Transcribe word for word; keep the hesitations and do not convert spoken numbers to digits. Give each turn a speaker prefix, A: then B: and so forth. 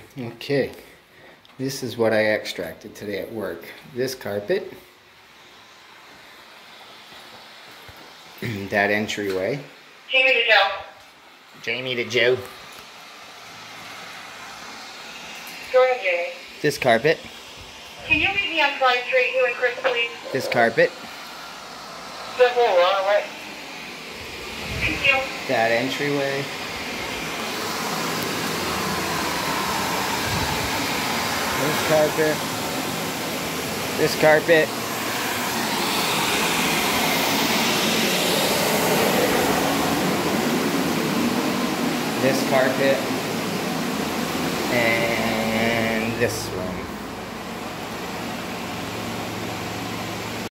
A: Okay, this is what I extracted today at work. This carpet, that entryway.
B: Jamie to Joe.
A: Jamie to Joe.
B: Go ahead, Jamie.
A: This carpet.
B: Can you meet me on Slide Street, you and Chris, please?
A: This carpet.
B: Just move on, right? Thank you.
A: That entryway. This carpet. This carpet. This carpet. And this one.